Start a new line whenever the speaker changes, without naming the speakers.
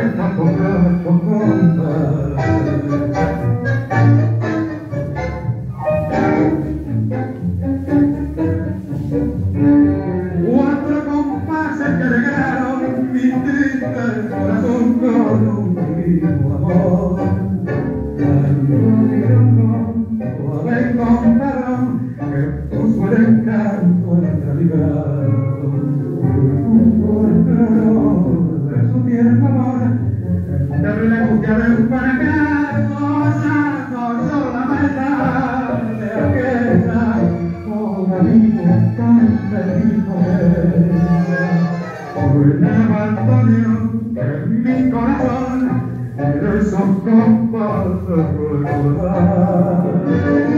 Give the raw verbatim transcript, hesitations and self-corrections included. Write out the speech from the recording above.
gato, gato, compadre. Cuatro compases que alegraron mi triste corazón con un vivo amor. Suave contaron que puso el encanto en la realidad. Por calor de su tierno amor, de la angustia de un fracaso, santo solamente de aquella una vida tan feliz. Por el abandono en mi corazón, pero esos compases recordar.